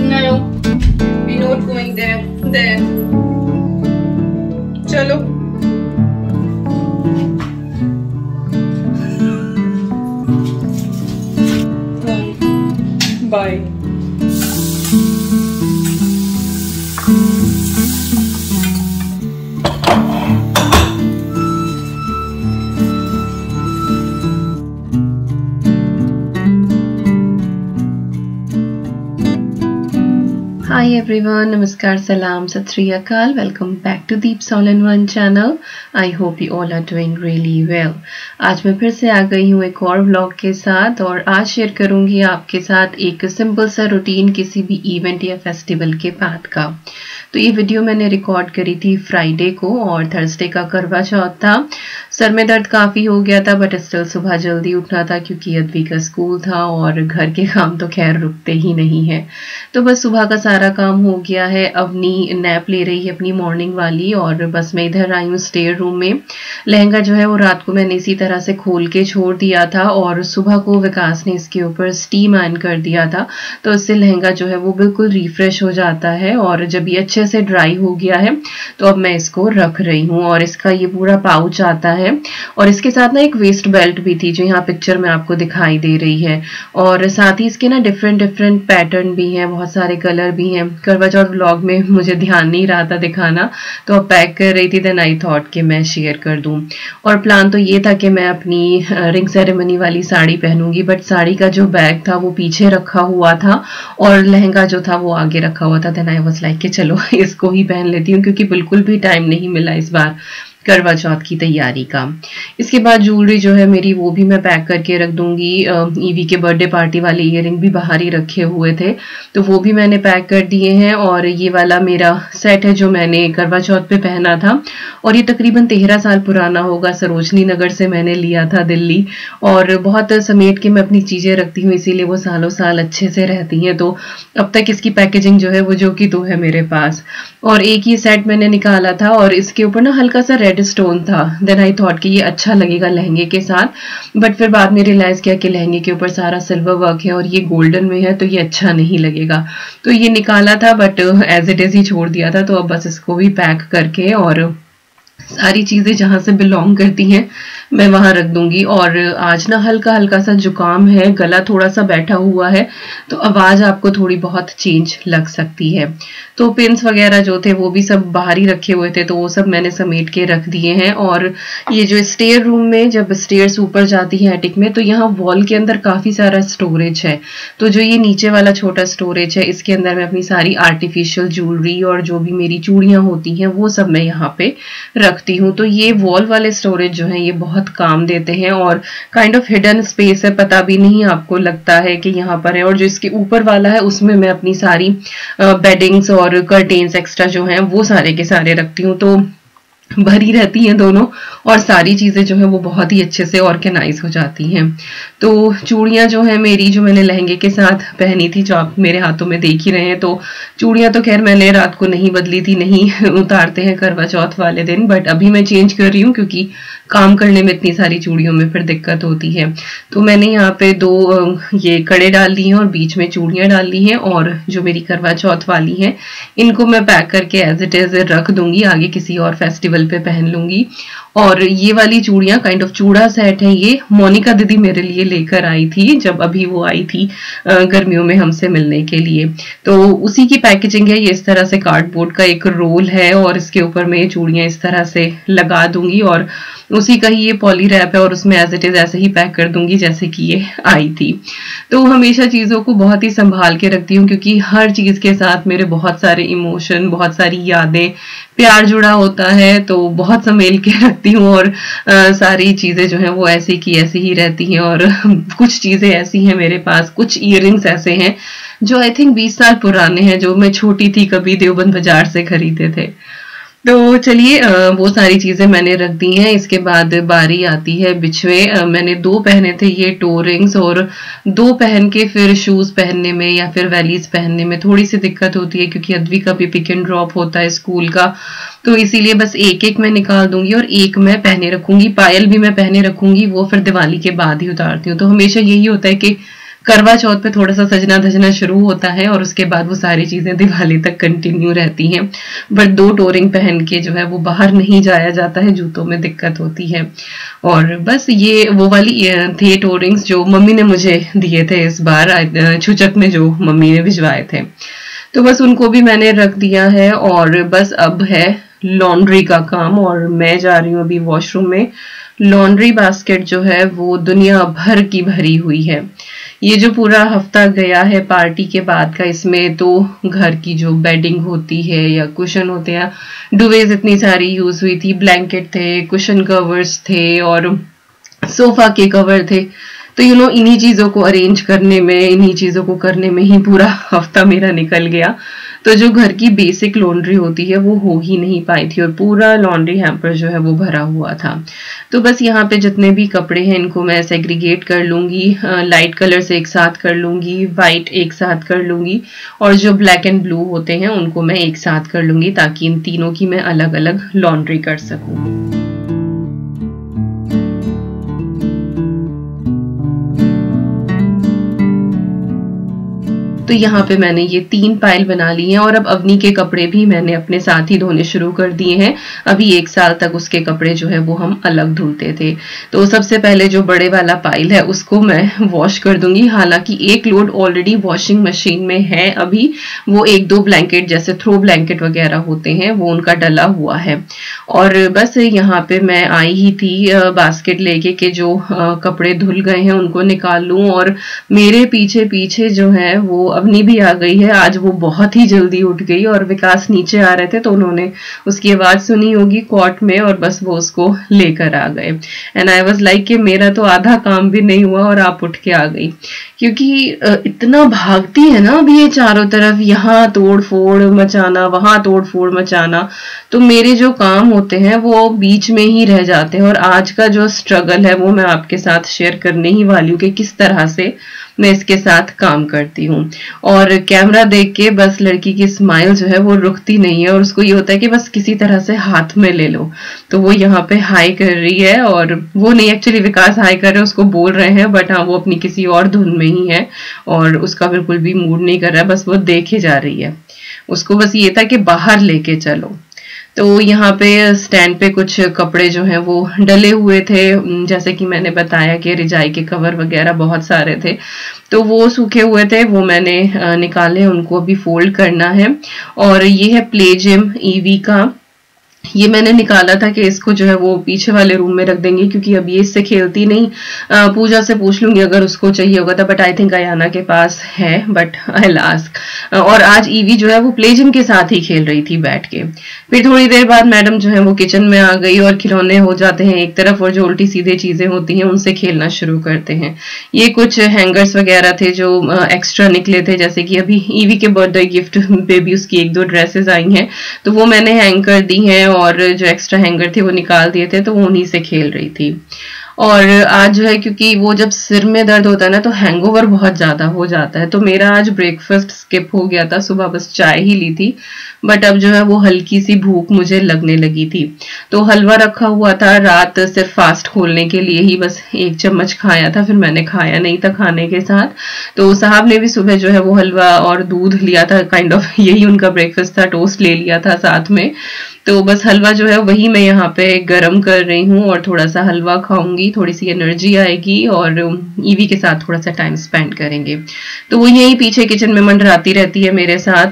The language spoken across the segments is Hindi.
No, we're not going there. There. चलो. Bye. Hi everyone, Namaskar, Salam, Sat Sri Akal. Welcome back to Deep's All-in-One channel. I hope you all are doing really well. आज मैं फिर से आ गई हूँ एक और व्लॉग के साथ और आज शेयर करूँगी आपके साथ एक सिंपल सा रूटीन किसी भी इवेंट या फेस्टिवल के बाद का। तो ये वीडियो मैंने रिकॉर्ड करी थी फ्राइडे को और थर्सडे का करवा चौथ था। सर में दर्द काफ़ी हो गया था बट स्टिल सुबह जल्दी उठना था क्योंकि अद्वी का स्कूल था और घर के काम तो खैर रुकते ही नहीं है। तो बस सुबह का सारा काम हो गया है। अवनी नैप ले रही है अपनी मॉर्निंग वाली और बस मैं इधर आई हूँ स्टेयर रूम में। लहंगा जो है वो रात को मैंने इसी तरह से खोल के छोड़ दिया था और सुबह को विकास ने इसके ऊपर स्टीम ऑन कर दिया था तो इससे लहंगा जो है वो बिल्कुल रिफ्रेश हो जाता है और जब ये अच्छे से ड्राई हो गया है तो अब मैं इसको रख रही हूँ। और इसका ये पूरा पाउच आता है और इसके साथ ना एक वेस्ट बेल्ट भी थी जो यहाँ पिक्चर में आपको दिखाई दे रही है और साथ ही इसके ना डिफरेंट पैटर्न भी हैं, बहुत सारे कलर भी हैं। करवा चौथ व्लॉग में मुझे ध्यान नहीं रहा था दिखाना तो अब पैक कर रही थी, देन आई थॉट कि मैं शेयर कर दूं। और प्लान तो ये था कि मैं अपनी रिंग सेरेमनी वाली साड़ी पहनूंगी बट साड़ी का जो बैग था वो पीछे रखा हुआ था और लहंगा जो था वो आगे रखा हुआ था। देन आई वाज लाइक कि चलो इसको ही पहन लेती हूँ क्योंकि बिल्कुल भी टाइम नहीं मिला इस बार करवा चौथ की तैयारी का। इसके बाद ज्वेलरी जो है मेरी वो भी मैं पैक करके रख दूंगी। ईवी के बर्थडे पार्टी वाले ईयरिंग भी बाहर ही रखे हुए थे तो वो भी मैंने पैक कर दिए हैं। और ये वाला मेरा सेट है जो मैंने करवा चौथ पे पहना था और ये तकरीबन 13 साल पुराना होगा। सरोजनी नगर से मैंने लिया था दिल्ली और बहुत समेट के मैं अपनी चीजें रखती हूँ इसीलिए वो सालों साल अच्छे से रहती हैं। तो अब तक इसकी पैकेजिंग जो है वो जो कि तो है मेरे पास। और एक ही सेट मैंने निकाला था और इसके ऊपर ना हल्का सा रेड स्टोन था। देन आई थॉट कि ये अच्छा लगेगा लहंगे के साथ बट फिर बाद में रियलाइज किया कि लहंगे के ऊपर सारा सिल्वर वर्क है और ये गोल्डन में है तो ये अच्छा नहीं लगेगा। तो ये निकाला था बट एज इट इज ही छोड़ दिया था। तो अब बस इसको भी पैक करके और सारी चीजें जहां से बिलोंग करती हैं मैं वहां रख दूंगी। और आज ना हल्का हल्का सा जुकाम है, गला थोड़ा सा बैठा हुआ है तो आवाज आपको थोड़ी बहुत चेंज लग सकती है। तो पिन्स वगैरह जो थे वो भी सब बाहर ही रखे हुए थे तो वो सब मैंने समेट के रख दिए हैं। और ये जो स्टेयर रूम में जब स्टेयर्स ऊपर जाती है एटिक में तो यहाँ वॉल के अंदर काफी सारा स्टोरेज है। तो जो ये नीचे वाला छोटा स्टोरेज है इसके अंदर मैं अपनी सारी आर्टिफिशियल ज्वेलरी और जो भी मेरी चूड़ियां होती हैं वो सब मैं यहाँ पे रखती हूँ। तो ये वॉल वाले स्टोरेज जो है ये बहुत काम देते हैं और काइंड ऑफ हिडन स्पेस है, पता भी नहीं आपको लगता है कि यहाँ पर है। और जो इसके ऊपर वाला है उसमें मैं अपनी सारी बेडिंग्स और कर्टेन्स एक्स्ट्रा जो हैं वो सारे के सारे रखती हूँ तो भरी रहती हैं दोनों और सारी चीजें जो है वो बहुत ही अच्छे से ऑर्गेनाइज हो जाती हैं। तो चूड़ियां जो है मेरी जो मैंने लहंगे के साथ पहनी थी जो आप मेरे हाथों में देख ही रहे हैं तो चूड़ियां तो खैर मैंने रात को नहीं बदली थी, नहीं उतारते हैं करवा चौथ वाले दिन बट अभी मैं चेंज कर रही हूँ क्योंकि काम करने में इतनी सारी चूड़ियों में फिर दिक्कत होती है। तो मैंने यहाँ पे 2 ये कड़े डाल ली हैं और बीच में चूड़ियां डाल ली हैं और जो मेरी करवा चौथ वाली हैं इनको मैं पैक करके एज इट इज रख दूंगी, आगे किसी और फेस्टिवल पे पहन लूंगी। और ये वाली चूड़ियां काइंड ऑफ चूड़ा सेट है, ये मोनिका दीदी मेरे लिए लेकर आई थी जब अभी वो आई थी गर्मियों में हमसे मिलने के लिए। तो उसी की पैकेजिंग है, ये इस तरह से कार्डबोर्ड का एक रोल है और इसके ऊपर मैं ये चूड़ियां इस तरह से लगा दूंगी और उसी का ही ये पॉली रैप है और उसमें एज इट इज ऐसे ही पैक कर दूंगी जैसे कि ये आई थी। तो हमेशा चीजों को बहुत ही संभाल के रखती हूँ क्योंकि हर चीज के साथ मेरे बहुत सारे इमोशन, बहुत सारी यादें, प्यार जुड़ा होता है तो बहुत संभल के रखती हूँ। और सारी चीजें जो हैं वो ऐसी की ऐसी ही रहती हैं। और कुछ चीजें ऐसी हैं मेरे पास, कुछ इयररिंग्स ऐसे हैं जो आई थिंक 20 साल पुराने हैं, जो मैं छोटी थी कभी देवबंद बाजार से खरीदे थे। तो चलिए वो सारी चीजें मैंने रख दी हैं। इसके बाद बारी आती है बिछुए। मैंने 2 पहने थे ये टो रिंग्स और 2 पहन के फिर शूज पहनने में या फिर वैलीज पहनने में थोड़ी सी दिक्कत होती है क्योंकि अद्वी का भी पिक एंड ड्रॉप होता है स्कूल का, तो इसीलिए बस एक एक मैं निकाल दूंगी और एक मैं पहने रखूंगी। पायल भी मैं पहने रखूंगी, वो फिर दिवाली के बाद ही उतारती हूँ। तो हमेशा यही होता है कि करवा चौथ पे थोड़ा सा सजना धजना शुरू होता है और उसके बाद वो सारी चीजें दिवाली तक कंटिन्यू रहती हैं। बट 2 टोरिंग पहन के जो है वो बाहर नहीं जाया जाता है, जूतों में दिक्कत होती है। और बस ये वो वाली थे टोरिंग्स जो मम्मी ने मुझे दिए थे इस बार छुचक में, जो मम्मी ने भिजवाए थे। तो बस उनको भी मैंने रख दिया है और बस अब है लॉन्ड्री का काम और मैं जा रही हूँ अभी वॉशरूम में। लॉन्ड्री बास्केट जो है वो दुनिया भर की भरी हुई है। ये जो पूरा हफ्ता गया है पार्टी के बाद का, इसमें तो घर की जो बेडिंग होती है या कुशन होते हैं, डुवेज इतनी सारी यूज हुई थी, ब्लैंकेट थे, कुशन कवर्स थे और सोफा के कवर थे। तो इन्हीं चीजों को अरेंज करने में, इन्हीं चीजों को करने में ही पूरा हफ्ता मेरा निकल गया। तो जो घर की बेसिक लॉन्ड्री होती है वो हो ही नहीं पाई थी और पूरा लॉन्ड्री हैम्पर जो है वो भरा हुआ था। तो बस यहाँ पे जितने भी कपड़े हैं इनको मैं सेग्रीगेट कर लूंगी, लाइट कलर से एक साथ कर लूंगी, वाइट एक साथ कर लूंगी और जो ब्लैक एंड ब्लू होते हैं उनको मैं एक साथ कर लूंगी, ताकि इन तीनों की मैं अलग अलग लॉन्ड्री कर सकूं। तो यहाँ पे मैंने ये 3 पाइल बना ली हैं और अब अवनी के कपड़े भी मैंने अपने साथ ही धोने शुरू कर दिए हैं। अभी 1 साल तक उसके कपड़े जो है वो हम अलग धुलते थे। तो सबसे पहले जो बड़े वाला पाइल है उसको मैं वॉश कर दूंगी। हालांकि एक लोड ऑलरेडी वॉशिंग मशीन में है, अभी वो 1-2 ब्लैंकेट जैसे थ्रो ब्लैंकेट वगैरह होते हैं वो उनका डला हुआ है। और बस यहाँ पे मैं आई ही थी बास्केट लेके के जो कपड़े धुल गए हैं उनको निकाल लूं। और मेरे पीछे पीछे जो है वो अवनी भी आ गई है। आज वो बहुत ही जल्दी उठ गई और विकास नीचे आ रहे थे तो उन्होंने उसकी आवाज सुनी होगी कॉट में और बस वो उसको लेकर आ गए। एंड आई वाज लाइक कि मेरा तो आधा काम भी नहीं हुआ और आप उठ के आ गई, क्योंकि इतना भागती है ना अभी ये चारों तरफ, यहाँ तोड़ फोड़ मचाना, वहां तोड़ फोड़ मचाना, तो मेरे जो काम होते हैं वो बीच में ही रह जाते हैं। और आज का जो स्ट्रगल है वो मैं आपके साथ शेयर करने ही वाली हूँ कि किस तरह से मैं इसके साथ काम करती हूँ। और कैमरा देख के बस लड़की की स्माइल जो है वो रुकती नहीं है और उसको ये होता है कि बस किसी तरह से हाथ में ले लो। तो वो यहाँ पे हाई कर रही है, और वो नहीं, एक्चुअली विकास हाई कर रहे हैं, उसको बोल रहे हैं, बट हाँ वो अपनी किसी और धुन में ही है और उसका बिल्कुल भी मूड नहीं कर रहा है, बस वो देखे जा रही है। उसको बस ये था कि बाहर लेके चलो। तो यहाँ पे स्टैंड पे कुछ कपड़े जो हैं वो डले हुए थे, जैसे कि मैंने बताया कि रिजाई के कवर वगैरह बहुत सारे थे, तो वो सूखे हुए थे, वो मैंने निकाले, उनको अभी फोल्ड करना है। और ये है प्ले जिम ईवी का, ये मैंने निकाला था कि इसको जो है वो पीछे वाले रूम में रख देंगे, क्योंकि अब ये इससे खेलती नहीं। पूजा से पूछ लूंगी अगर उसको चाहिए होगा था, बट आई थिंक अयाना के पास है, बट आई आस्क। और आज ईवी जो है वो प्ले जिम के साथ ही खेल रही थी बैठ के। फिर थोड़ी देर बाद मैडम जो है वो किचन में आ गई और खिलौने हो जाते हैं एक तरफ और जो उल्टी सीधे चीजें होती हैं उनसे खेलना शुरू करते हैं। ये कुछ हैंगर्स वगैरह थे जो एक्स्ट्रा निकले थे, जैसे कि अभी ईवी के बर्थडे गिफ्ट पे भी उसकी 1-2 ड्रेसेस आई हैं, तो वो मैंने हैंग कर दी हैं और जो एक्स्ट्रा हैंगर थे वो निकाल दिए थे, तो वो उन्हीं से खेल रही थी। और आज जो है क्योंकि वो जब सिर में दर्द होता है ना तो हैंगओवर बहुत ज्यादा हो जाता है, तो मेरा आज ब्रेकफास्ट स्किप हो गया था, सुबह बस चाय ही ली थी, बट अब जो है वो हल्की सी भूख मुझे लगने लगी थी। तो हलवा रखा हुआ था, रात सिर्फ फास्ट खोलने के लिए ही बस 1 चम्मच खाया था, फिर मैंने खाया नहीं था खाने के साथ। तो साहब ने भी सुबह जो है वो हलवा और दूध लिया था, काइंड ऑफ यही उनका ब्रेकफास्ट था, टोस्ट ले लिया था साथ में। तो बस हलवा जो है वही मैं यहाँ पे गरम कर रही हूँ और थोड़ा सा हलवा खाऊंगी, थोड़ी सी एनर्जी आएगी और ईवी के साथ थोड़ा सा टाइम स्पेंड करेंगे। तो वो यही पीछे किचन में मंडराती रहती है मेरे साथ।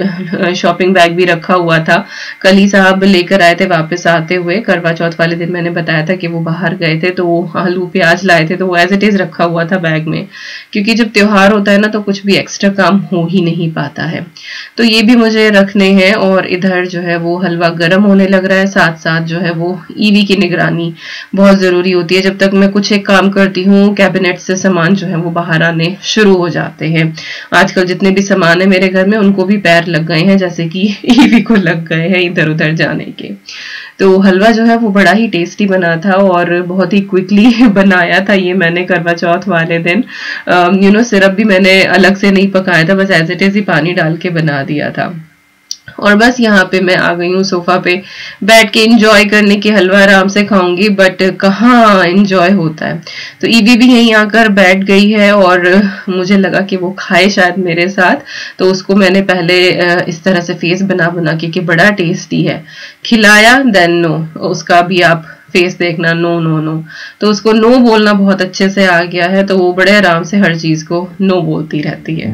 ये शॉपिंग बैग भी रखा हुआ था, कल ही साहब लेकर आए थे वापस आते हुए। करवा चौथ वाले दिन मैंने बताया था कि वो बाहर गए थे, तो वो आलू प्याज लाए थे, तो वो एज इट इज रखा हुआ था बैग में, क्योंकि जब त्योहार होता है ना तो कुछ भी एक्स्ट्रा काम हो ही नहीं पाता है। तो ये भी मुझे रखने हैं और इधर जो है वो हलवा गर्म होने लग रहा है। साथ साथ जो है वो ईवी की निगरानी बहुत जरूरी होती है। जब तक मैं कुछ एक काम करती हूँ कैबिनेट से सामान जो है वो बाहर आने शुरू हो जाते हैं। आजकल जितने भी सामान है मेरे घर में उनको भी पैर लग गए हैं, जैसे कि ईवी को लग गए हैं इधर उधर जाने के। तो हलवा जो है वो बड़ा ही टेस्टी बना था और बहुत ही क्विकली बनाया था ये मैंने करवा चौथ वाले दिन। सिरप भी मैंने अलग से नहीं पकाया था, बस एज इट इज ही पानी डाल के बना दिया था। और बस यहाँ पे मैं आ गई हूँ सोफा पे बैठ के एंजॉय करने की, हलवा आराम से खाऊंगी, बट कहाँ एंजॉय होता है। तो ईवी भी यहीं आकर बैठ गई है और मुझे लगा कि वो खाए शायद मेरे साथ, तो उसको मैंने पहले इस तरह से फेस बना बना के कि बड़ा टेस्टी है खिलाया, देन नो, उसका भी आप फेस देखना, नो नो नो। तो उसको नो बोलना बहुत अच्छे से आ गया है, तो वो बड़े आराम से हर चीज को नो बोलती रहती है।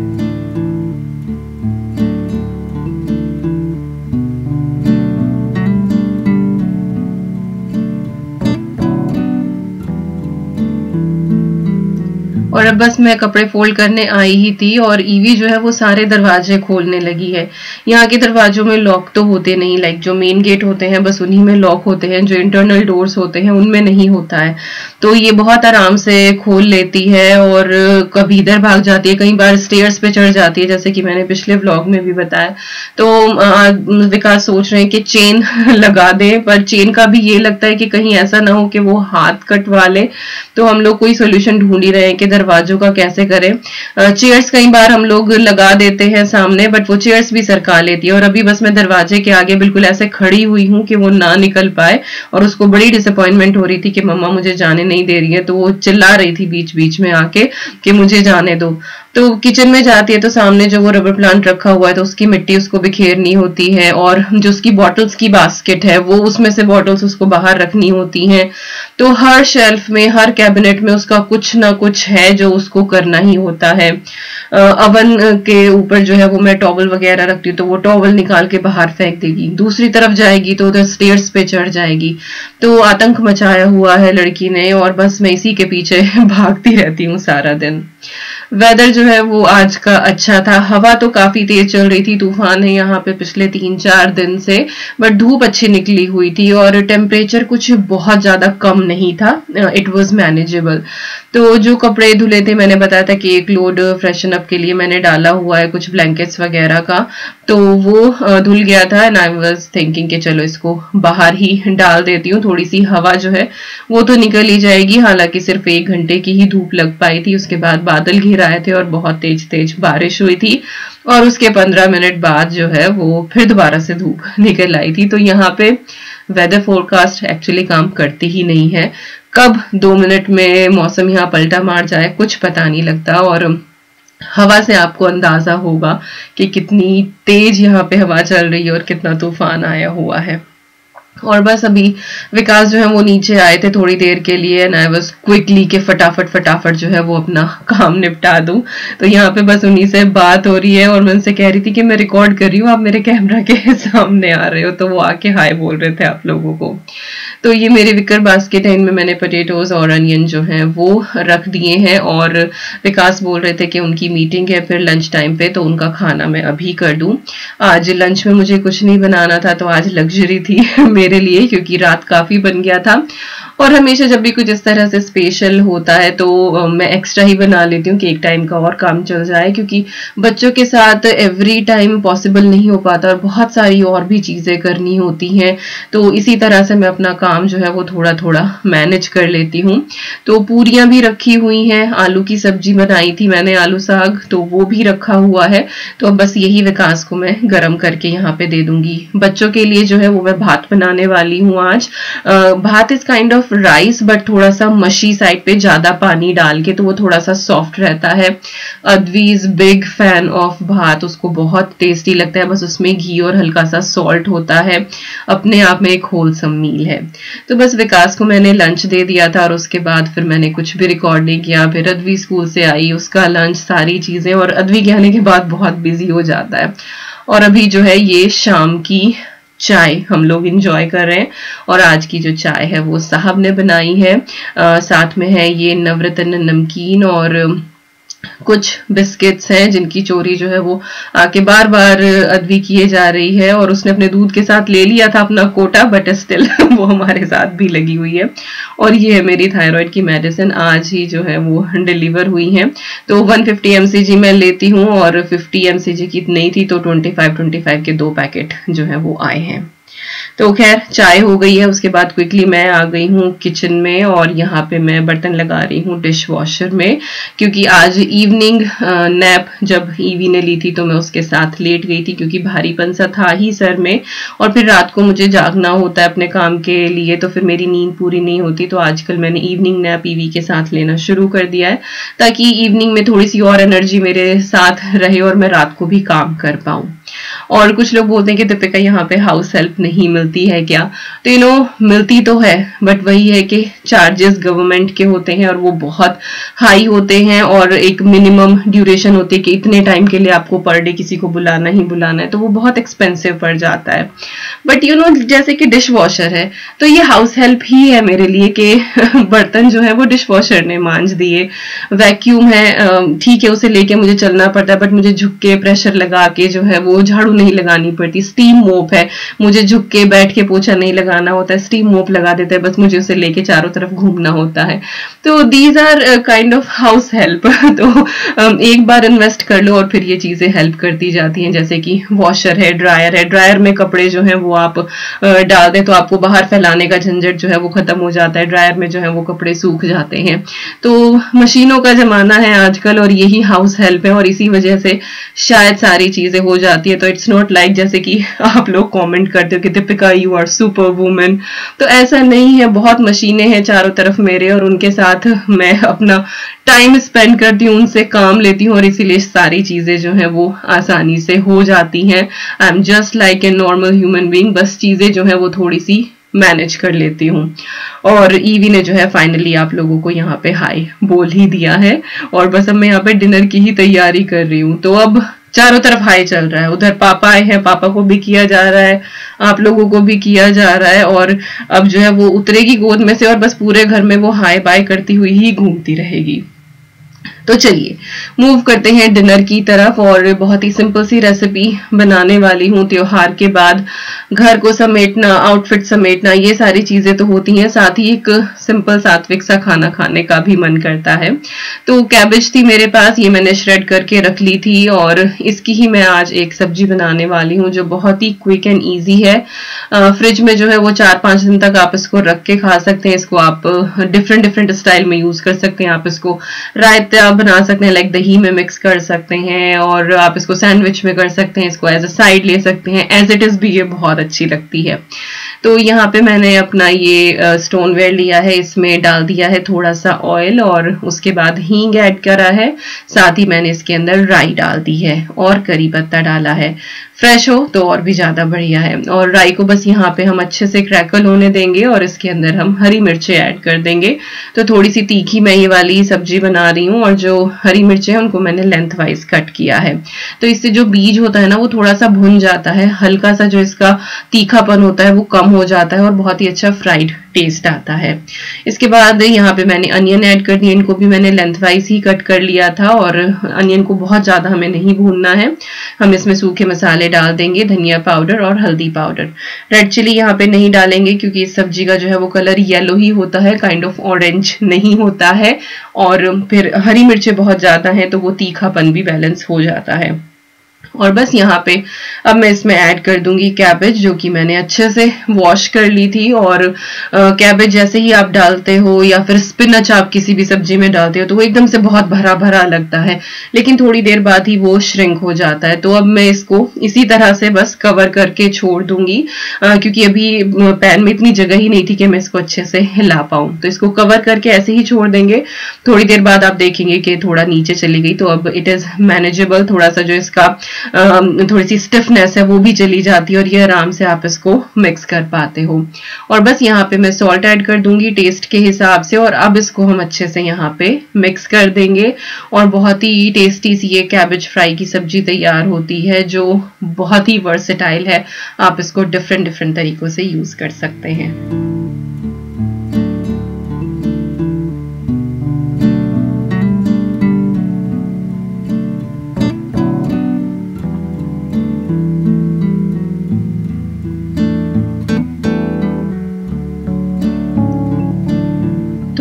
और अब बस मैं कपड़े फोल्ड करने आई ही थी और ईवी जो है वो सारे दरवाजे खोलने लगी है। यहाँ के दरवाजों में लॉक तो होते नहीं, लाइक जो मेन गेट होते हैं बस उन्हीं में लॉक होते हैं, जो इंटरनल डोर्स होते हैं उनमें नहीं होता है। तो ये बहुत आराम से खोल लेती है और कभी इधर भाग जाती है, कई बार स्टेयर्स पे चढ़ जाती है, जैसे कि मैंने पिछले व्लॉग में भी बताया। तो विकास सोच रहे हैं कि चेन लगा दें, पर चेन का भी ये लगता है कि कहीं ऐसा ना हो कि वो हाथ कटवा ले। तो हम लोग कोई सोल्यूशन ढूंढ ही रहे हैं कि दरवाजों का कैसे करें। चेयर्स कई बार हम लोग लगा देते हैं सामने, बट वो चेयर्स भी सरका लेती है। और अभी बस मैं दरवाजे के आगे बिल्कुल ऐसे खड़ी हुई हूँ कि वो ना निकल पाए, और उसको बड़ी डिसअपॉइंटमेंट हो रही थी कि मम्मा मुझे जाने नहीं दे रही है, तो वो चिल्ला रही थी बीच बीच में आके कि मुझे जाने दो। तो किचन में जाती है तो सामने जो वो रबर प्लांट रखा हुआ है तो उसकी मिट्टी उसको बिखेरनी होती है, और जो उसकी बॉटल्स की बास्केट है वो उसमें से बॉटल्स उसको बाहर रखनी होती हैं। तो हर शेल्फ में, हर कैबिनेट में उसका कुछ ना कुछ है जो उसको करना ही होता है। अवन के ऊपर जो है वो मैं टॉवल वगैरह रखती हूँ, तो वो टॉवल निकाल के बाहर फेंक देगी, दूसरी तरफ जाएगी तो उधर स्टेयर्स पे चढ़ जाएगी। तो आतंक मचाया हुआ है लड़की ने, और बस मैं इसी के पीछे भागती रहती हूँ सारा दिन। वेदर जो है वो आज का अच्छा था, हवा तो काफी तेज चल रही थी, तूफान है यहाँ पे पिछले 3-4 दिन से, बट धूप अच्छी निकली हुई थी और टेम्परेचर कुछ बहुत ज्यादा कम नहीं था, इट वाज मैनेजेबल। तो जो कपड़े धुले थे, मैंने बताया था कि एक लोड फ्रेशन अप के लिए मैंने डाला हुआ है कुछ ब्लैंकेट्स वगैरह का, तो वो धुल गया था एंड आई वाज थिंकिंग कि चलो इसको बाहर ही डाल देती हूँ, थोड़ी सी हवा जो है वो तो निकल ही जाएगी। हालांकि सिर्फ 1 घंटे की ही धूप लग पाई थी, उसके बाद बादल घिर आए थे और बहुत तेज तेज बारिश हुई थी, और उसके 15 मिनट बाद जो है वो फिर दोबारा से धूप निकल आई थी। तो यहाँ पे वेदर फोरकास्ट एक्चुअली काम करती ही नहीं है, कब 2 मिनट में मौसम यहाँ पलटा मार जाए कुछ पता नहीं लगता। और हवा से आपको अंदाजा होगा कि कितनी तेज यहाँ पे हवा चल रही है और कितना तूफान आया हुआ है। और बस अभी विकास जो है वो नीचे आए थे थोड़ी देर के लिए, एंड आई वाज क्विकली के फटाफट जो है वो अपना काम निपटा दूं। तो यहाँ पे बस उन्हीं से बात हो रही है और मैं उनसे कह रही थी कि मैं रिकॉर्ड कर रही हूँ, आप मेरे कैमरा के सामने आ रहे हो, तो वो आके हाय बोल रहे थे आप लोगों को। तो ये मेरे विकर बास्केट है, इनमें मैंने पोटेटोज और अनियन जो है वो रख दिए हैं, और विकास बोल रहे थे कि उनकी मीटिंग है फिर लंच टाइम पे, तो उनका खाना मैं अभी कर दूं। आज लंच में मुझे कुछ नहीं बनाना था, तो आज लग्जरी थी मेरे लिए, क्योंकि रात काफी बन गया था। और हमेशा जब भी कुछ इस तरह से स्पेशल होता है तो मैं एक्स्ट्रा ही बना लेती हूँ कि एक टाइम का और काम चल जाए, क्योंकि बच्चों के साथ एवरी टाइम पॉसिबल नहीं हो पाता और बहुत सारी और भी चीजें करनी होती हैं। तो इसी तरह से मैं अपना काम जो है वो थोड़ा थोड़ा मैनेज कर लेती हूँ। तो पूरियां भी रखी हुई हैं, आलू की सब्जी बनाई थी मैंने, आलू साग, तो वो भी रखा हुआ है। तो अब बस यही विकास को मैं गर्म करके यहाँ पे दे दूंगी। बच्चों के लिए जो है वो मैं भात बनाने वाली हूँ आज। Bhat is kind of rice, but थोड़ा सा मशी साइड पे, ज्यादा पानी डाल के, तो वो थोड़ा सा सॉफ्ट रहता है। Advi is big fan of bhat, उसको बहुत टेस्टी लगता है, बस उसमें घी और हल्का सा सॉल्ट होता है, अपने आप में एक होलसम मील है। तो बस विकास को मैंने लंच दे दिया था और उसके बाद फिर मैंने कुछ भी रिकॉर्ड नहीं किया। फिर अद्वी स्कूल से आई, उसका लंच, सारी चीजें, और अद्वी के आने के बाद बहुत बिजी हो जाता है। और अभी जो है ये शाम की चाय हम लोग इंजॉय कर रहे हैं, और आज की जो चाय है वो साहब ने बनाई है। साथ में है ये नवरत्न नमकीन और कुछ बिस्किट्स हैं जिनकी चोरी जो है वो आके बार बार अद्वी किए जा रही है, और उसने अपने दूध के साथ ले लिया था अपना कोटा, बट स्टिल वो हमारे साथ भी लगी हुई है। और ये है मेरी थायराइड की मेडिसिन, आज ही जो है वो डिलीवर हुई है। तो 150 mcg मैं लेती हूँ और 50 mcg की नहीं थी, तो 25 के 2 पैकेट जो है वो आए हैं। तो खैर चाय हो गई है, उसके बाद क्विकली मैं आ गई हूँ किचन में और यहाँ पे मैं बर्तन लगा रही हूँ डिश वॉशर में, क्योंकि आज इवनिंग नैप जब ईवी ने ली थी तो मैं उसके साथ लेट गई थी, क्योंकि भारीपन सा था ही सर में और फिर रात को मुझे जागना होता है अपने काम के लिए, तो फिर मेरी नींद पूरी नहीं होती। तो आजकल मैंने इवनिंग नैप ईवी के साथ लेना शुरू कर दिया है, ताकि इवनिंग में थोड़ी सी और एनर्जी मेरे साथ रहे और मैं रात को भी काम कर पाऊँ। और कुछ लोग बोलते हैं कि दीपिका यहाँ पे हाउस हेल्प नहीं मिलती है क्या, तो मिलती तो है, बट वही है कि चार्जेस गवर्नमेंट के होते हैं और वो बहुत हाई होते हैं और एक मिनिमम ड्यूरेशन होती है कि इतने टाइम के लिए आपको पर डे किसी को बुलाना ही बुलाना है, तो वो बहुत एक्सपेंसिव पड़ जाता है। बट जैसे कि डिश वॉशर है तो ये हाउस हेल्प ही है मेरे लिए कि बर्तन जो है वो डिश वॉशर ने मांज दिए। वैक्यूम है, ठीक है, उसे लेके मुझे चलना पड़ता है, बट मुझे झुक के प्रेशर लगा के जो है वो झाड़ू नहीं लगानी पड़ती। स्टीम मोप है, मुझे झुक के बैठ के पोछा नहीं लगाना होता है, स्टीम मोप लगा देते हैं, बस मुझे उसे लेके चारों तरफ घूमना होता है। तो these are kind of house help. तो एक बार इन्वेस्ट कर लो और फिर ये चीजें हेल्प करती जाती हैं, जैसे कि वॉशर है, ड्रायर में कपड़े जो है वो आप डाल दें तो आपको बाहर फैलाने का झंझट जो है वो खत्म हो जाता है, ड्रायर में जो है वो कपड़े सूख जाते हैं। तो मशीनों का जमाना है आजकल और यही हाउस हेल्प है और इसी वजह से शायद सारी चीजें हो जाती है। तो इट्स नॉट लाइक जैसे कि आप लोग कमेंट करते हो कि Deepika you are super woman, तो ऐसा नहीं है। बहुत मशीनें हैं चारों तरफ मेरे और उनके साथ मैं अपना टाइम स्पेंड करती हूँ, उनसे काम लेती हूँ और इसीलिए सारी चीजें जो है वो आसानी से हो जाती हैं। I am just like a normal human being, बस चीजें जो है वो थोड़ी सी मैनेज कर लेती हूँ। और ईवी ने जो है फाइनली आप लोगों को यहाँ पे हाई बोल ही दिया है और बस अब मैं यहाँ पे डिनर की ही तैयारी कर रही हूँ। तो अब चारों तरफ हाई चल रहा है, उधर पापा आए हैं, पापा को भी किया जा रहा है, आप लोगों को भी किया जा रहा है और अब जो है वो उतरेगी गोद में से और बस पूरे घर में वो हाई बाय करती हुई ही घूमती रहेगी। तो चलिए मूव करते हैं डिनर की तरफ और बहुत ही सिंपल सी रेसिपी बनाने वाली हूँ। त्योहार के बाद घर को समेटना, आउटफिट समेटना, ये सारी चीजें तो होती हैं, साथ ही एक सिंपल सात्विक सा खाना खाने का भी मन करता है। तो कैबेज थी मेरे पास, ये मैंने श्रेड करके रख ली थी और इसकी ही मैं आज एक सब्जी बनाने वाली हूँ जो बहुत ही क्विक एंड ईजी है। फ्रिज में जो है वो 4-5 दिन तक आप इसको रख के खा सकते हैं। इसको आप डिफरेंट स्टाइल में यूज कर सकते हैं। आप इसको रायता बना सकते हैं, लाइक दही में मिक्स कर सकते हैं और आप इसको सैंडविच में कर सकते हैं, इसको एज अ साइड ले सकते हैं, एज इट इज भी ये बहुत अच्छी लगती है। तो यहाँ पे मैंने अपना ये स्टोनवेयर लिया है, इसमें डाल दिया है थोड़ा सा ऑयल और उसके बाद हींग ऐड करा है, साथ ही मैंने इसके अंदर राई डाल दी है और करी पत्ता डाला है। फ्रेश हो तो और भी ज्यादा बढ़िया है। और राई को बस यहाँ पे हम अच्छे से क्रैकल होने देंगे और इसके अंदर हम हरी मिर्चें ऐड कर देंगे। तो थोड़ी सी तीखी मैं ये वाली सब्जी बना रही हूँ और जो हरी मिर्चें हैं उनको मैंने लेंथ वाइज कट किया है। तो इससे जो बीज होता है ना वो थोड़ा सा भुन जाता है, हल्का सा जो इसका तीखापन होता है वो कम हो जाता है और बहुत ही अच्छा फ्राइड टेस्ट आता है। इसके बाद यहाँ पे मैंने अनियन ऐड कर दिए, इनको भी मैंने लेंथ वाइज ही कट कर लिया था और अनियन को बहुत ज्यादा हमें नहीं भूनना है। हम इसमें सूखे मसाले डाल देंगे, धनिया पाउडर और हल्दी पाउडर। रेड चिली यहाँ पे नहीं डालेंगे क्योंकि इस सब्जी का जो है वो कलर येलो ही होता है, काइंड ऑफ ऑरेंज नहीं होता है। और फिर हरी मिर्चें बहुत ज्यादा हैं तो वो तीखापन भी बैलेंस हो जाता है। और बस यहाँ पे अब मैं इसमें ऐड कर दूंगी कैबेज, जो कि मैंने अच्छे से वॉश कर ली थी। और कैबेज जैसे ही आप डालते हो या फिर स्पिनच आप किसी भी सब्जी में डालते हो तो वो एकदम से बहुत भरा भरा लगता है, लेकिन थोड़ी देर बाद ही वो श्रिंक हो जाता है। तो अब मैं इसको इसी तरह से बस कवर करके छोड़ दूंगी, क्योंकि अभी पैन में इतनी जगह ही नहीं थी कि मैं इसको अच्छे से हिला पाऊं। तो इसको कवर करके ऐसे ही छोड़ देंगे। थोड़ी देर बाद आप देखेंगे कि थोड़ा नीचे चली गई, तो अब इट इज मैनेजेबल। थोड़ा सा जो इसका थोड़ी सी स्टिफनेस है वो भी चली जाती है और ये आराम से आप इसको मिक्स कर पाते हो। और बस यहाँ पे मैं सॉल्ट ऐड कर दूंगी टेस्ट के हिसाब से और अब इसको हम अच्छे से यहाँ पे मिक्स कर देंगे और बहुत ही टेस्टी सी ये कैबेज फ्राई की सब्जी तैयार होती है, जो बहुत ही वर्सेटाइल है। आप इसको डिफरेंट तरीकों से यूज कर सकते हैं। तो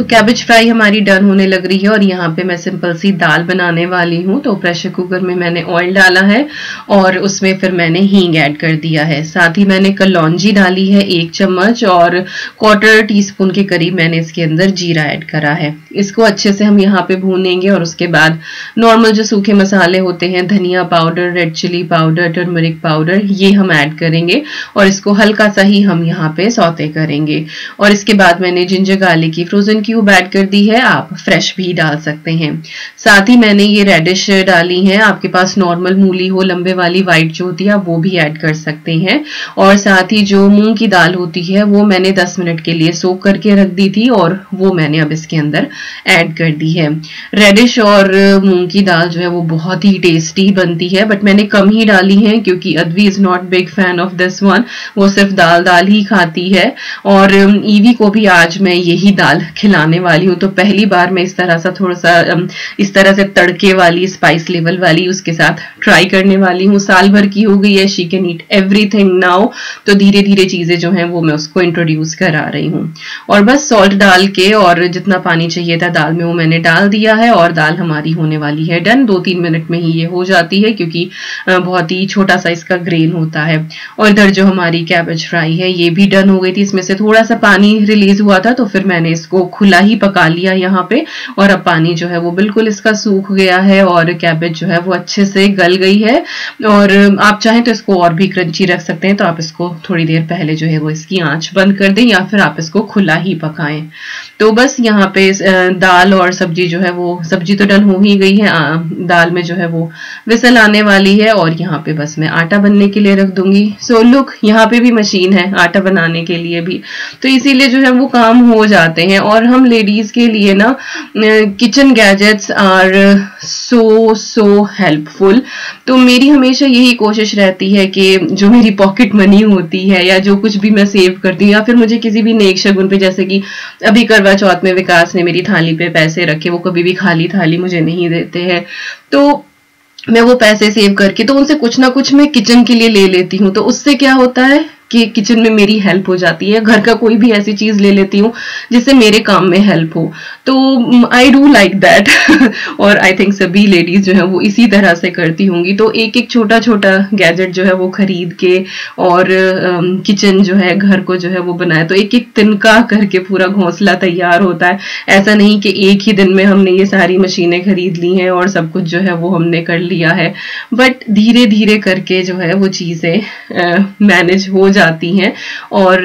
कैबेज फ्राई हमारी डन होने लग रही है और यहाँ पे मैं सिंपल सी दाल बनाने वाली हूँ। तो प्रेशर कुकर में मैंने ऑयल डाला है और उसमें फिर मैंने हींग ऐड कर दिया है। साथ ही मैंने कलौंजी डाली है 1 चम्मच और 1/4 टीस्पून के करीब मैंने इसके अंदर जीरा ऐड करा है। इसको अच्छे से हम यहाँ पे भूनेंगे और उसके बाद नॉर्मल जो सूखे मसाले होते हैं, धनिया powder, red chilli powder, turmeric powder, ये हम ऐड करेंगे और इसको हल्का सा ही हम यहाँ पे सौते करेंगे। और इसके बाद मैंने जिंजर गार्लिक की फ्रोजन क्यूब ऐड कर दी है, आप फ्रेश भी डाल सकते हैं। साथ ही मैंने ये रेडिश डाली है, आपके पास नॉर्मल मूली हो लंबे वाली व्हाइट जो होती है वो भी ऐड कर सकते हैं। और साथ ही जो मूंग की दाल होती है वो मैंने 10 मिनट के लिए सोक करके रख दी थी और वो मैंने अब इसके अंदर ऐड कर दी है। रेडिश और मूंग की दाल जो है वो बहुत ही टेस्टी बनती है, बट मैंने कम ही डाली है क्योंकि Advi is not big fan of this one, वो सिर्फ दाल दाल ही खाती है। और ईवी को भी आज मैं यही दाल खिलाने वाली हूँ। तो पहली बार मैं इस तरह सा थोड़ा सा इस तरह से तड़के वाली स्पाइस लेवल वाली उसके साथ ट्राई करने वाली हूँ। साल भर की हो गई है, she can eat everything now, तो धीरे धीरे चीजें जो हैं वो मैं उसको इंट्रोड्यूस करा रही हूँ। और बस सॉल्ट डाल के और जितना पानी चाहिए था दाल में वो मैंने डाल दिया है और दाल हमारी होने वाली है डन। 2-3 मिनट में ही ये हो जाती है क्योंकि बहुत ही छोटा सा इसका ग्रेन होता है। और इधर जो हमारी कैबेज फ्राई है ये भी डन हो गई थी, इसमें से थोड़ा सा पानी रिलीज हुआ था तो फिर मैंने इसको खुला ही पका लिया यहाँ पे। और अब पानी जो है वो बिल्कुल इसका सूख गया है और कैबेज जो है वो अच्छे से गल गई है। और आप चाहें तो इसको और भी क्रंची रख सकते हैं, तो आप इसको थोड़ी देर पहले जो है वो इसकी आंच बंद कर दें या फिर आप इसको खुला ही पकाएं। तो बस यहाँ पे दाल और सब्जी जो है वो, सब्जी तो डन हो ही गई है, दाल में जो है वो विसल आने वाली है और यहाँ पे बस मैं आटा बनने के लिए रख दूंगी। सो लुक, यहाँ पे भी मशीन है आटा बनाने के लिए भी, तो इसीलिए जो है वो काम हो जाते हैं। और हम लेडीज के लिए ना kitchen gadgets are so helpful. तो मेरी हमेशा यही कोशिश रहती है कि जो मेरी पॉकेट मनी होती है या जो कुछ भी मैं सेव करती हूँ या फिर मुझे किसी भी नेक शगुन पे, जैसे कि अभी करवा चौथ में विकास ने मेरी थाली पे पैसे रखे, वो कभी भी खाली थाली मुझे नहीं देते हैं, तो मैं वो पैसे सेव करके तो उनसे कुछ ना कुछ मैं किचन के लिए ले लेती हूँ। तो उससे क्या होता है कि किचन में मेरी हेल्प हो जाती है। घर का कोई भी ऐसी चीज ले लेती हूँ जिससे मेरे काम में हेल्प हो, तो आई डू लाइक दैट। और आई थिंक सभी लेडीज जो है वो इसी तरह से करती होंगी। तो एक एक छोटा छोटा गैजेट जो है वो खरीद के और किचन जो है, घर को जो है वो बनाए, तो एक एक तिनका करके पूरा घोंसला तैयार होता है। ऐसा नहीं कि एक ही दिन में हमने ये सारी मशीनें खरीद ली हैं और सब कुछ जो है वो हमने कर लिया है, बट धीरे धीरे करके जो है वो चीजें मैनेज हो जाती हैं। और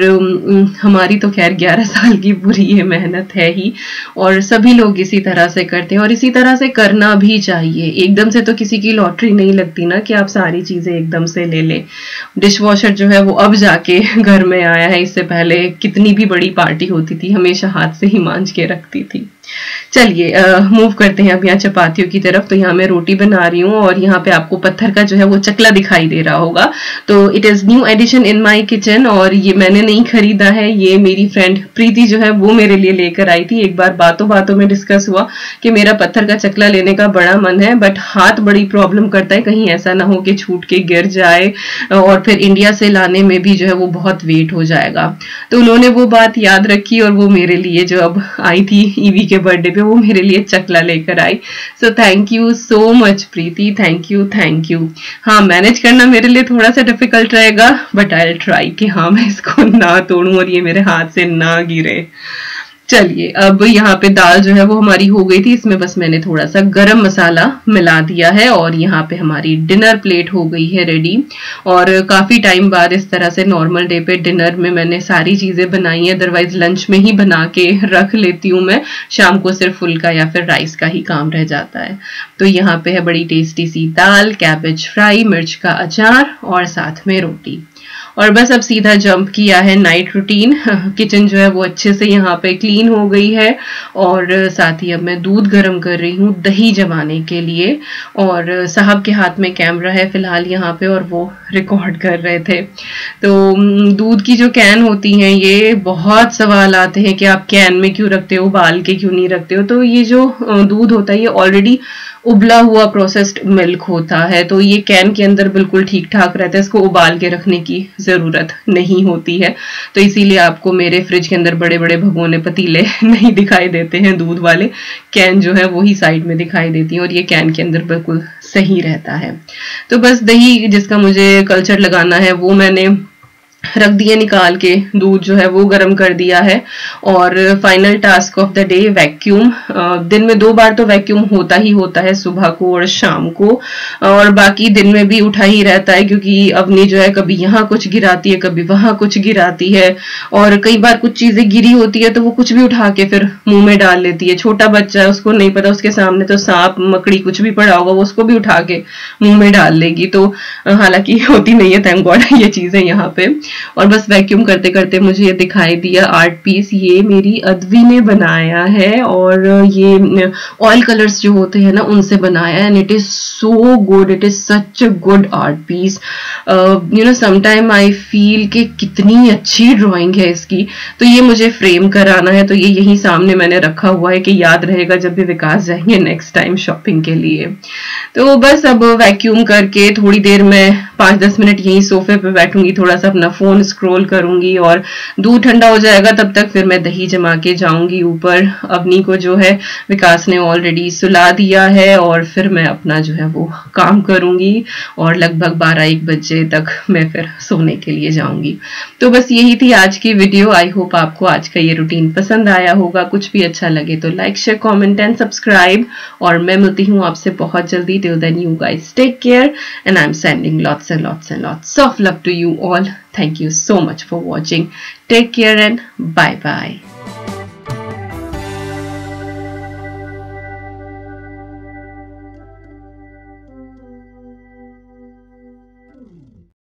हमारी तो खैर 11 साल की पूरी ये मेहनत है ही, और सभी लोग इसी तरह से करते हैं और इसी तरह से करना भी चाहिए। एकदम से तो किसी की लॉटरी नहीं लगती ना कि आप सारी चीजें एकदम से ले लें। डिश वॉशर जो है वो अब जाके घर में आया है, इससे पहले कितनी भी बड़ी पार्टी होती थी हमेशा हाथ से ही मांज के रखती थी। चलिए मूव करते हैं अब यहाँ चपातियों की तरफ। तो यहाँ मैं रोटी बना रही हूँ और यहाँ पे आपको पत्थर का जो है वो चकला दिखाई दे रहा होगा। तो it is new addition in my kitchen और ये मैंने नहीं खरीदा है, ये मेरी फ्रेंड प्रीति जो है वो मेरे लिए लेकर आई थी। एक बार बातों बातों में डिस्कस हुआ कि मेरा पत्थर का चकला लेने का बड़ा मन है, बट हाथ बड़ी प्रॉब्लम करता है, कहीं ऐसा ना हो कि छूट के गिर जाए और फिर इंडिया से लाने में भी जो है वो बहुत वेट हो जाएगा। तो उन्होंने वो बात याद रखी और वो मेरे लिए जो अब आई थी ईवी के बर्थडे पे, वो मेरे लिए चकला लेकर आई। So thank you so much Preeti, thank you. हाँ, मैनेज करना मेरे लिए थोड़ा सा डिफिकल्ट रहेगा, बट आई विल ट्राई कि हाँ मैं इसको ना तोड़ूं और ये मेरे हाथ से ना गिरे। चलिए अब यहाँ पे दाल जो है वो हमारी हो गई थी, इसमें बस मैंने थोड़ा सा गरम मसाला मिला दिया है और यहाँ पे हमारी डिनर प्लेट हो गई है रेडी। और काफी टाइम बाद इस तरह से नॉर्मल डे पे डिनर में मैंने सारी चीजें बनाई है, अदरवाइज लंच में ही बना के रख लेती हूँ मैं, शाम को सिर्फ फुल्का या फिर राइस का ही काम रह जाता है। तो यहाँ पे है बड़ी टेस्टी सी दाल, कैबेज फ्राई, मिर्च का अचार और साथ में रोटी। और बस अब सीधा जंप किया है नाइट रूटीन। किचन जो है वो अच्छे से यहाँ पे क्लीन हो गई है और साथ ही अब मैं दूध गर्म कर रही हूँ दही जमाने के लिए। और साहब के हाथ में कैमरा है फिलहाल यहाँ पे और वो रिकॉर्ड कर रहे थे। तो दूध की जो कैन होती हैं, ये बहुत सवाल आते हैं कि आप कैन में क्यों रखते हो, उबाल के क्यों नहीं रखते हो। तो ये जो दूध होता है ये ऑलरेडी उबला हुआ प्रोसेस्ड मिल्क होता है, तो ये कैन के अंदर बिल्कुल ठीक ठाक रहता है, इसको उबाल के रखने की की ज़रूरत नहीं होती है। तो इसीलिए आपको मेरे फ्रिज के अंदर बड़े बड़े भगोने पतीले नहीं दिखाई देते हैं, दूध वाले कैन जो है वही साइड में दिखाई देती है और ये कैन के अंदर बिल्कुल सही रहता है। तो बस दही जिसका मुझे कल्चर लगाना है वो मैंने रख दिए निकाल के, दूध जो है वो गर्म कर दिया है। और final task of the day vacuum. दिन में 2 बार तो वैक्यूम होता ही होता है, सुबह को और शाम को, और बाकी दिन में भी उठा ही रहता है क्योंकि अवनी जो है कभी यहाँ कुछ गिराती है कभी वहां कुछ गिराती है, और कई बार कुछ चीजें गिरी होती है तो वो कुछ भी उठा के फिर मुंह में डाल लेती है। छोटा बच्चा है, उसको नहीं पता, उसके सामने तो सांप मकड़ी कुछ भी पड़ा होगा वो उसको भी उठा के मुंह में डाल लेगी। तो हालांकि होती नहीं है, थैंक गॉड, ये चीजें यहाँ पे। और बस वैक्यूम करते करते मुझे ये दिखाई दिया आर्ट पीस, ये मेरी अद्वी ने बनाया है और ये ऑयल कलर्स जो होते हैं ना उनसे बनाया है, and it is so good, it is such a good art piece. You know sometime I feel कि कितनी अच्छी ड्राइंग है इसकी। तो ये मुझे फ्रेम कराना है, तो ये यहीं सामने मैंने रखा हुआ है कि याद रहेगा जब भी विकास जाएंगे नेक्स्ट टाइम शॉपिंग के लिए। तो बस अब वैक्यूम करके थोड़ी देर में 5-10 मिनट यहीं सोफे पे बैठूंगी, थोड़ा सा अपना फोन स्क्रॉल करूंगी और दूध ठंडा हो जाएगा तब तक फिर मैं दही जमा के जाऊंगी ऊपर। अवनी को जो है विकास ने ऑलरेडी सुला दिया है और फिर मैं अपना जो है वो काम करूंगी और लगभग 12-1 बजे तक मैं फिर सोने के लिए जाऊंगी। तो बस यही थी आज की वीडियो। आई होप आपको आज का ये रूटीन पसंद आया होगा। कुछ भी अच्छा लगे तो like share comment and subscribe, और मैं मिलती हूँ आपसे बहुत जल्दी। Till then you guys take care, and I'm sending lots and lots and lots of love to you all. Thank you so much for watching. Take care and bye bye.